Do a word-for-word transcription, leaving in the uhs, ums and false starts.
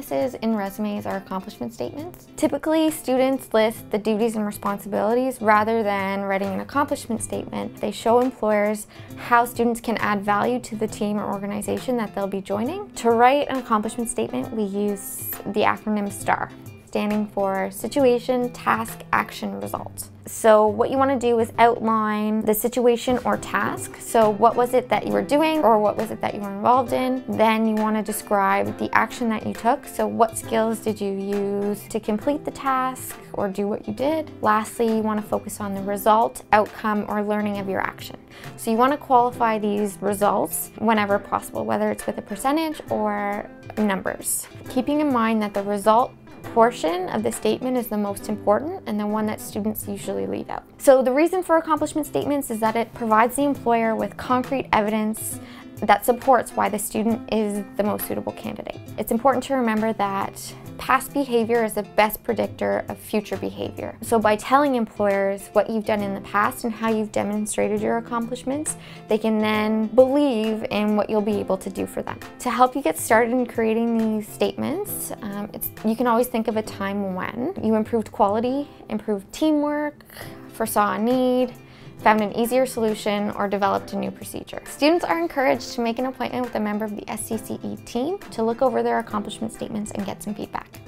weaknesses in resumes are accomplishment statements. Typically, students list the duties and responsibilities rather than writing an accomplishment statement. They show employers how students can add value to the team or organization that they'll be joining. To write an accomplishment statement, we use the acronym STAR, standing for Situation, Task, Action, Result. So what you want to do is outline the situation or task. So what was it that you were doing, or what was it that you were involved in? Then you want to describe the action that you took. So what skills did you use to complete the task or do what you did? Lastly, you want to focus on the result, outcome, or learning of your action. So you want to qualify these results whenever possible, whether it's with a percentage or numbers. Keeping in mind that the result portion of the statement is the most important and the one that students usually leave out. So the reason for accomplishment statements is that it provides the employer with concrete evidence that supports why the student is the most suitable candidate. It's important to remember that past behavior is the best predictor of future behavior. So by telling employers what you've done in the past and how you've demonstrated your accomplishments, they can then believe in what you'll be able to do for them. To help you get started in creating these statements, um, it's, you can always think of a time when you improved quality, improved teamwork, foresaw a need, found an easier solution, or developed a new procedure. Students are encouraged to make an appointment with a member of the S C C E team to look over their accomplishment statements and get some feedback.